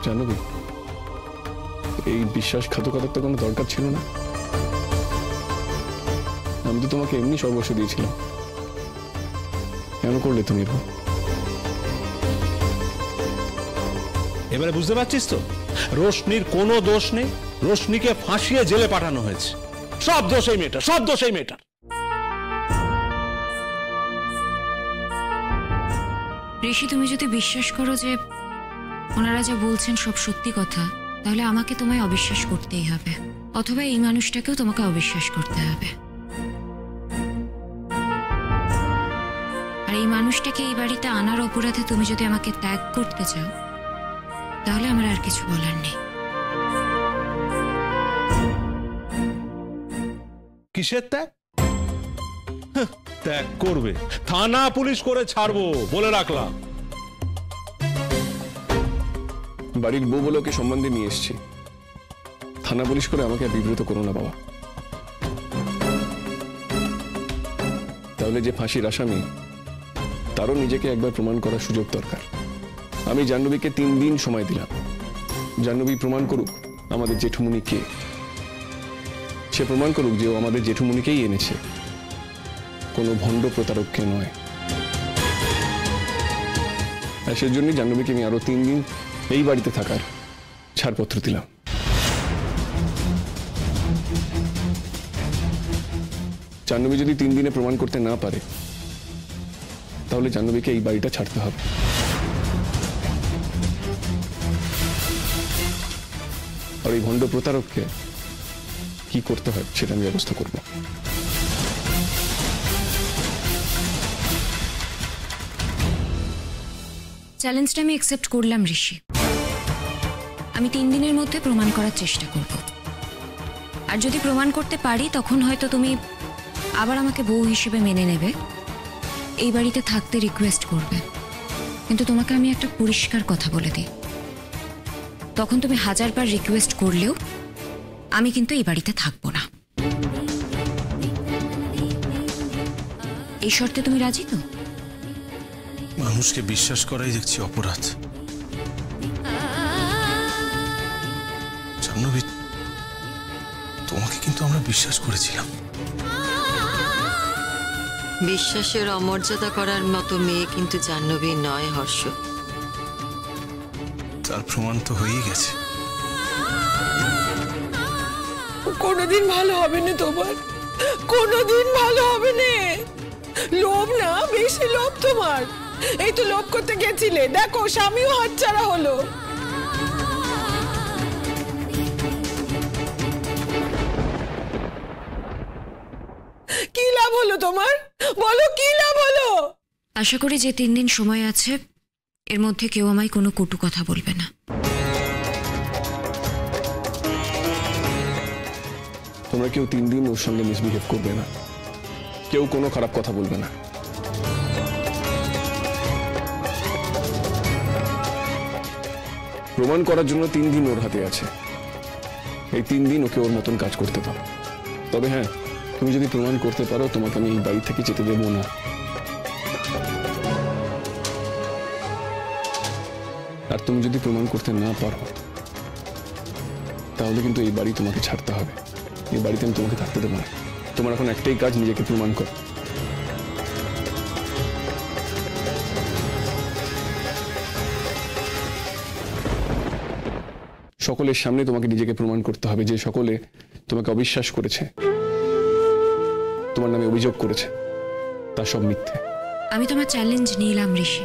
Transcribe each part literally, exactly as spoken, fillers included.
জাহ্নবী, এই বিশ্বাসঘাতকতার তো কোনো দরকার ছিল না। আমি তো তোমাকে এমনি সর্বস্ব দিয়েছিলাম, কেন করলে তুমি এরকম? এবারে বুঝতে পারছিস তো, রোশনির কোনো দোষ নেই, রোশনিকে ফাঁসিয়ে জেলে পাঠানো হয়েছে। সব দোষ এই মেয়েটার, সব দোষ এই মেয়েটার। ঋষি, তুমি যদি বিশ্বাস করো যে ওনারা যা বলছেন সব সত্যি কথা, তাহলে আমাকে তোমায় অবিশ্বাস করতেই হবে, অথবা এই মানুষটাকেও তোমাকে অবিশ্বাস করতে হবে। আর এই মানুষটাকে এই বাড়িতে আনার অপরাধে তুমি যদি আমাকে ত্যাগ করতে চাও, তাহলে আমার আর কিছু বলার নেই। কিসের ত্যাগ? ত্যাগ করবে, থানা পুলিশ করে ছাড়বো বলে রাখলাম। বাড়ির বউ বলে ওকে সম্মান দিয়ে নিয়ে এসছি, থানা পুলিশ করে আমাকে বিব্রত করো না বাবা। তাহলে যে ফাঁসির আসামি, তারও নিজেকে একবার প্রমাণ করার সুযোগ দরকার। আমি জাহ্নবীকে তিন দিন সময় দিলাম, জাহ্নবী প্রমাণ করুক আমাদের জেঠুমনি কে। সে প্রমাণ করুক যে ও আমাদের জেঠুমনিকেই এনেছে, কোনো ভণ্ড প্রতারককে নয়। আর সেজন্যই জাহ্নবীকে আমি আরো তিন দিন এই বাড়িতে থাকার ছাড়পত্র দিলাম। জাহ্নবী যদি তিন দিনে প্রমাণ করতে না পারে, তাহলে জাহ্নবীকে এই বাড়িটা ছাড়তে হবে। আর এই ভণ্ড প্রতারককে কি করতে হয় সেটা আমি ব্যবস্থা করব। চ্যালেঞ্জটা আমি অ্যাকসেপ্ট করলাম ঋষি। আমি তিন দিনের মধ্যে প্রমাণ করার চেষ্টা করব, আর যদি প্রমাণ করতে পারি তখন হয়তো তুমি আবার আমাকে বউ হিসেবে মেনে নেবে, এই বাড়িতে থাকতে রিকোয়েস্ট করবে। কিন্তু তোমাকে আমি একটা পরিষ্কার কথা বলে দিই, তখন তুমি হাজারবার রিকোয়েস্ট করলেও আমি কিন্তু এই বাড়িতে থাকবো না। এই শর্তে তুমি রাজি তো? মানুষকে বিশ্বাস করাই দেখছি অপরাধ। জাহ্নবী, তোমাকে কিন্তু আমরা বিশ্বাস করেছিলাম। বিশ্বাসের অমর্যাদা করার মতো মেয়ে কিন্তু জাহ্নবী নয় হর্ষ। তার প্রমাণ তো হয়েই গেছে। কোনোদিন ভালো হবে না তোমার, কোনোদিন ভালো হবে না। লোভ না, বেশি লোভ তোমার। এই তো লোভ করতে গেছিলে, দেখো স্বামীও হাতছাড়া হলো। কি লাভ হলো তোমার? বলো কি লাভ হলো? আশা করি যে তিন দিন সময় আছে এর মধ্যে কেউ আমায় কোনো কটু কথা বলবে না। তোমরা কেউ তিন দিন ওর সঙ্গে মিসবিহেভ করবে না, কেউ কোনো খারাপ কথা বলবে না। প্রমাণ করার জন্য তিন দিন ওর হাতে আছে, এই তিন দিন ওকে ওর মতন কাজ করতে পারো। তবে হ্যাঁ, তুমি যদি প্রমাণ করতে পারো, তোমাকে আমি এই বাড়ি থেকে যেতে দেবো না। আর তুমি যদি প্রমাণ করতে না পারো, তাহলে কিন্তু এই বাড়ি তোমাকে ছাড়তে হবে। এই বাড়িতে আমি তোমাকে থাকতে দেবো না। তোমার এখন একটাই কাজ, নিজেকে প্রমাণ করো। সকলের সামনে তোমাকে নিজেকে প্রমাণ করতে হবে যে সকলে তোমাকে অবিশ্বাস করেছে, তোমার নামে অভিযোগ করেছে, তা সব মিথ্যে। আমি তোমার চ্যালেঞ্জ নিলাম ঋষি।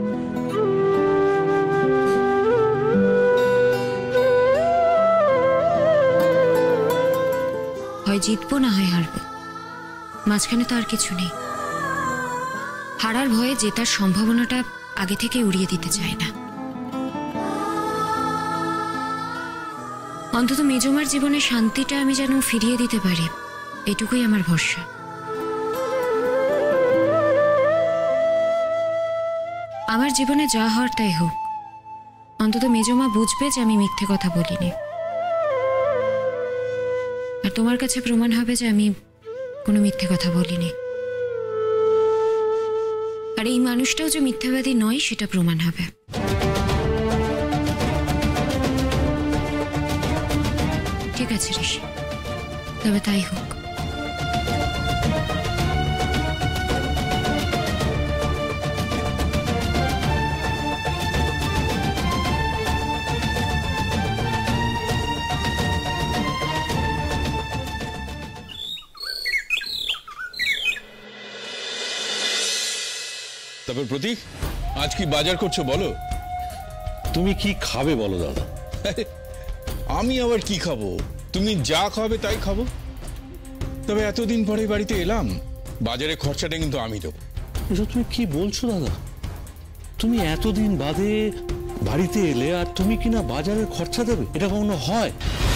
হয় জিতবো না হয় হারবো, মাঝখানে তো আর কিছু নেই। হারার ভয়ে জেতার সম্ভাবনাটা আগে থেকে উড়িয়ে দিতে চায় না। অন্তত মেজমার জীবনে শান্তিটা আমি যেন ফিরিয়ে দিতে পারি, এটুকুই আমার ভরসা। আমার জীবনে যা হওয়ার তাই হোক, অন্তত মেজমা বুঝবে যে আমি মিথ্যে কথা বলিনি, আর তোমার কাছে প্রমাণ হবে যে আমি কোনো মিথ্যে কথা বলিনি। আর এই মানুষটাও যে মিথ্যাবাদী নয় সেটা প্রমাণ হবে। আছে ঋষি, তবে তাই হোক। তারপর প্রতীক, আজ কি বাজার করছো বলো? তুমি কি খাবে বলো দাদা? আমি আবার কি খাবো? তুমি যা খাবে তাই খাবো। তবে এতদিন পরে বাড়িতে এলাম, বাজারে খরচাটা কিন্তু আমি দেবো। এসব তুমি কি বলছো দাদা? তুমি এতদিন বাদে বাড়িতে এলে আর তুমি কিনা বাজারের খরচা দেবে? এটা কখনো হয়?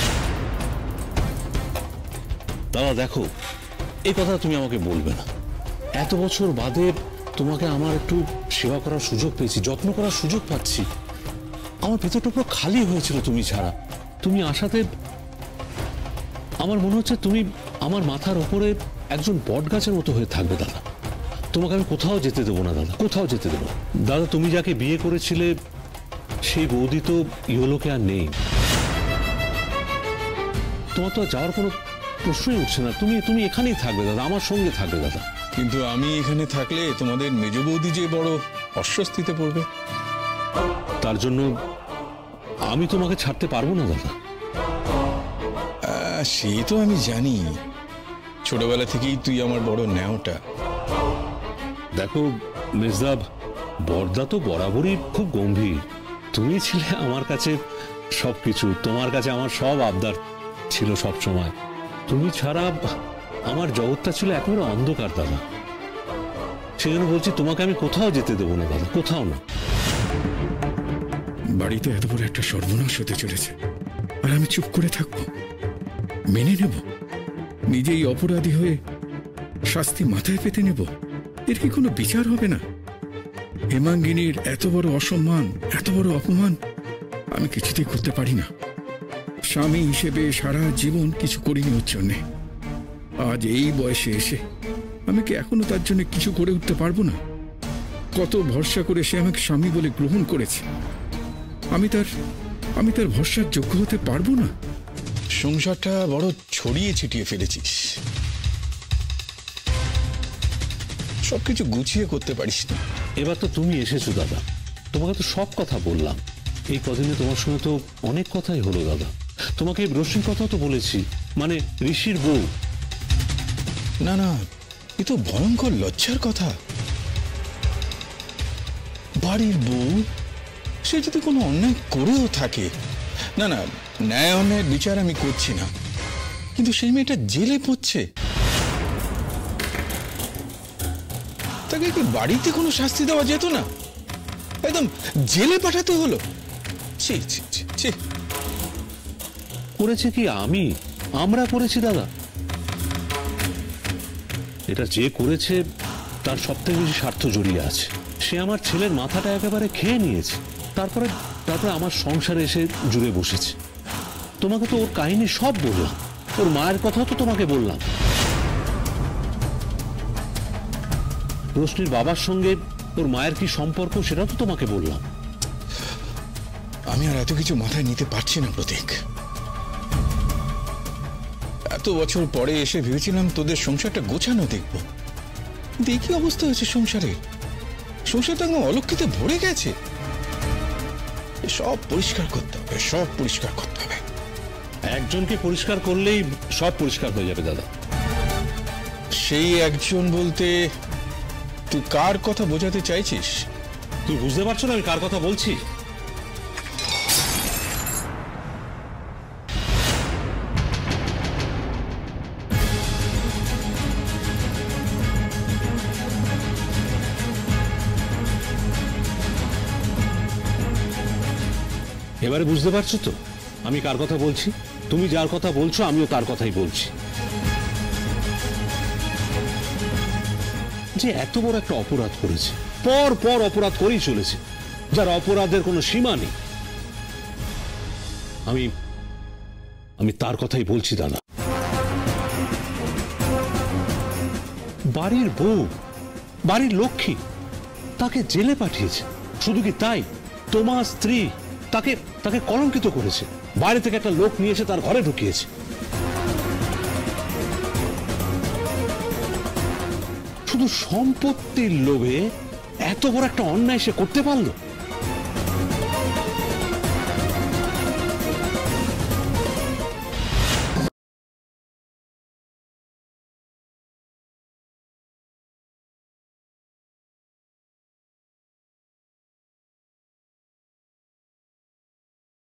দাদা দেখো, এই কথা তুমি আমাকে বলবে না। এত বছর বাদে তোমাকে আমার একটু সেবা করার সুযোগ পেয়েছি, যত্ন করার সুযোগ পাচ্ছি। আমার ভেতরটা পুরো খালি হয়েছিল তুমি ছাড়া। তুমি আসাতে আমার মনে হচ্ছে তুমি আমার মাথার ওপরে একজন বট গাছের মতো হয়ে থাকবে দাদা। তোমাকে আমি কোথাও যেতে দেবো না দাদা, কোথাও যেতে দেবো না। দাদা তুমি যাকে বিয়ে করেছিলে সেই বৌদি তো ইহলোকে আর নেই। তোমার তো আর যাওয়ার কোনো প্রশ্নই উঠছে না। তুমি তুমি এখানেই থাকবে দাদা, আমার সঙ্গে থাকবে দাদা। কিন্তু আমি এখানে থাকলে তোমাদের মেজ বৌদি যে বড় অস্বস্তিতে পড়বে। তার জন্য আমি তোমাকে ছাড়তে পারবো না দাদা। আহ, সে তো আমি জানি, ছোটবেলা থেকেই তুই আমার বড় ন্যাওটা। দেখো মেজদা, বর্দা তো বরাবরই খুব গম্ভীর। তুমি ছিলে আমার কাছে সবকিছু, তোমার কাছে আমার সব আবদার ছিল সব সময়। তুমি ছাড়া আমার জগৎটা ছিল একেবারে অন্ধকার দাদা। সেই জন্য বলছি তোমাকে আমি কোথাও যেতে দেবো না দাদা, কোথাও না। বাড়িতে এত বড় একটা সর্বনাশ হতে চলেছে, আর আমি চুপ করে থাকবো, মেনে নেব, নিজেই অপরাধী হয়ে শাস্তি মাথায় পেতে নেব? এর কি কোনো বিচার হবে না? হেমাঙ্গিনীর এত বড় অসম্মান, এত বড় অপমান আমি কিছুতেই করতে পারি না। স্বামী হিসেবে সারা জীবন কিছু করিনি ওর জন্যে। আজ এই বয়সে এসে আমি কি এখনো তার জন্য কিছু করে উঠতে পারবো না? কত ভরসা করে সে আমাকে স্বামী বলে গ্রহণ করেছে, আমি তার আমি তার ভরসার যোগ্য হতে পারবো না? সংসারটা বড় ছড়িয়ে ছিটিয়ে ফেলেছিস, সবকিছু গুছিয়ে করতে পারিস না। এবার তো তুমি এসেছো দাদা, তোমাকে তো সব কথা বললাম। এই কদিনে তোমার সঙ্গে তো অনেক কথাই হলো দাদা। তোমাকে রশ্মির কথাও তো বলেছি, মানে ঋষির বউ। না না, এ তো ভয়ঙ্কর লজ্জার কথা। বাড়ির বউ, সে যদি কোনো অন্যায় করেও থাকে, না না, ন্যায় অন্যায়ের বিচার আমি করছি না, কিন্তু সেই মেয়েটা জেলে পড়ছে, তাকে কি বাড়িতে কোনো শাস্তি দেওয়া যেত না? একদম জেলে পাঠাতে হলো? ছি ছি ছি ছি। করেছে কি আমি? আমরা করেছি দাদা। এটা যে করেছে তার সবথেকে বেশি স্বার্থ জড়িয়ে আছে। সে আমার ছেলের মাথাটা একেবারে খেয়ে নিয়েছে, তারপরে তারপরে আমার সংসারে এসে জুড়ে বসেছে। তোমাকে তো ওর কাহিনী সব বললাম, ওর মায়ের কথাও তো তোমাকে বললাম। রোশনির বাবার সঙ্গে ওর মায়ের কি সম্পর্ক সেটা তো তোমাকে বললাম। আমি আর এত কিছু মাথায় নিতে পারছি না প্রতীক। এত বছর পরে এসে ভেবেছিলাম তোদের সংসারটা গোছানো দেখব, দেখি অবস্থা হয়েছে সংসারে। সংসারটা একদম অলক্ষিতে ভরে গেছে। সব পরিষ্কার করতে হবে, সব পরিষ্কার করতে হবে। একজনকে পরিষ্কার করলেই সব পরিষ্কার হয়ে যাবে দাদা। সেই একজন বলতে তুই কার কথা বোঝাতে চাইছিস? তুই বুঝতে পারছো না আমি কার কথা বলছি? এবারে বুঝতে পারছো তো আমি কার কথা বলছি? তুমি যার কথা বলছো আমিও তার কথাই বলছি। যে এত বড় একটা অপরাধ করেছে, পর পর অপরাধ করেই চলেছে, যার অপরাধের কোনো সীমা নেই। আমি আমি তার কথাই বলছি দাদা। বাড়ির বউ, বাড়ির লক্ষ্মী, তাকে জেলে পাঠিয়েছে। শুধু কি তাই, তোমার স্ত্রী তাকে তাকে কলঙ্কিত করেছে, বাইরে থেকে একটা লোক নিয়ে এসে তার ঘরে ঢুকিয়েছে। শুধু সম্পত্তির লোভে এত বড় একটা অন্যায় সে করতে পারলো?